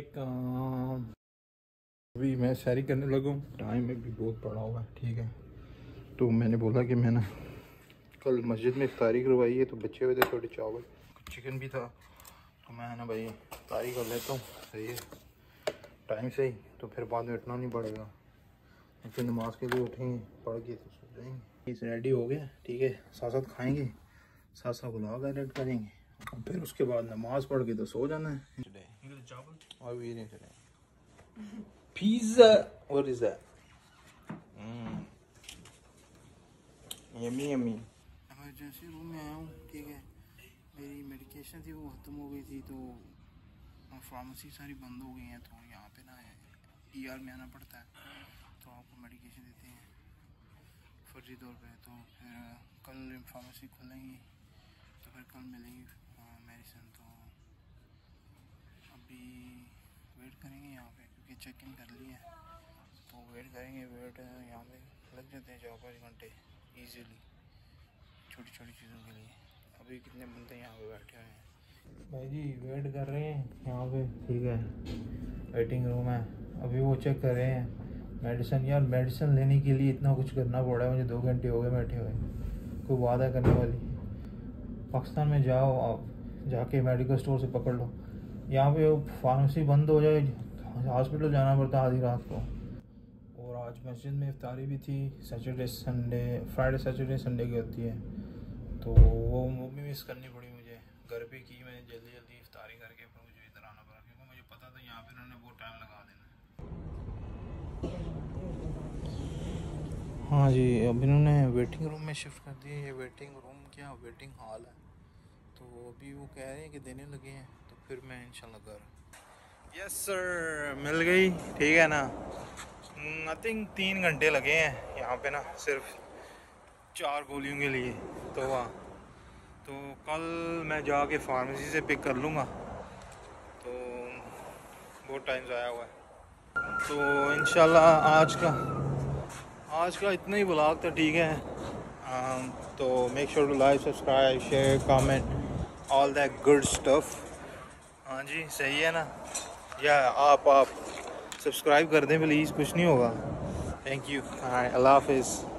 वालेकुम। अभी मैं सैरी करने लगा हूँ, टाइम में भी बहुत पड़ा हुआ है। ठीक है, तो मैंने बोला कि मैं ना कल मस्जिद में इफ्तारी करवाई है, तो बच्चे हुए थे थोड़े चावल, चिकन भी था, तो मैं ना भाई इफ्तारी कर लेता हूँ। सही है, टाइम से ही, तो फिर बाद में उठना नहीं पड़ेगा। फिर नमाज के लिए उठेंगे, पढ़ के तो सो जाएंगे। इस रेडी हो गया, ठीक है, साथ साथ खाएँगे, साथ साथ ब्लॉग एडिट करेंगे, और फिर उसके बाद नमाज पढ़ के तो सो जाना है। और भी नहीं चले pizza, what is that? Yummy yummy. Emergency room में आया हूँ, ठीक है। मेरी मेडिकेशन थी वो ख़त्म हो गई थी, तो फार्मेसी सारी बंद हो गई हैं, तो यहाँ पे ना ER में आना पड़ता है, तो आपको मेडिकेशन देते हैं फर्जी तौर पे। तो फिर कल फार्मेसी खुलेंगी, तो फिर कल मिलेगी मेडिसिन। तो अभी वेट करेंगे यहाँ पे, क्योंकि चेक इन कर लिया है, तो वेट करेंगे। वेट यहाँ पे लग जाते हैं 4-5 घंटे ईजीली, छोटी छोटी चीज़ों के लिए। अभी कितने बंदे यहाँ पे बैठे हुए हैं भाई जी, वेट कर रहे हैं यहाँ पे, ठीक है। वेटिंग रूम है, अभी वो चेक कर रहे हैं मेडिसिन। यार मेडिसिन लेने के लिए इतना कुछ करना पड़ रहा है मुझे, 2 घंटे हो गए बैठे हुए। कोई बात है करने वाली? पाकिस्तान में जाओ आप, जाके मेडिकल स्टोर से पकड़ लो। यहाँ पे फार्मेसी बंद हो जाए, हॉस्पिटल जाना पड़ता है आधी रात को। और आज मस्जिद में इफ्तारी भी थी, Saturday Sunday, Friday Saturday Sunday की होती है, तो वो भी मिस करनी पड़ी मुझे। घर पे की मैंने जल्दी जल्दी इफ्तारी करके, फिर मुझे इधर आना पड़ा, क्योंकि मुझे पता था यहाँ पे उन्होंने बहुत टाइम लगा देना। हाँ जी, अब इन्होंने वेटिंग रूम में शिफ्ट कर दिया। ये वेटिंग रूम क्या, वेटिंग हॉल है, तो अभी वो कह रहे हैं कि देने लगे हैं, तो फिर मैं इंशाल्लाह घर। यस सर, मिल गई, ठीक है ना। आई थिंक 3 घंटे लगे हैं यहाँ पे ना, सिर्फ 4 गोलियों के लिए। तो वहाँ तो कल मैं जाके फार्मेसी से पिक कर लूँगा, तो बहुत टाइम ज़ाया हुआ है। तो इंशाल्लाह आज का इतना ही ब्लॉग था, ठीक है। तो make sure to like, subscribe, share, comment, all that good stuff. हाँ जी, सही है ना। या आप सब्सक्राइब कर दें प्लीज़, कुछ नहीं होगा। थैंक यू, अल्लाह हाफिज़।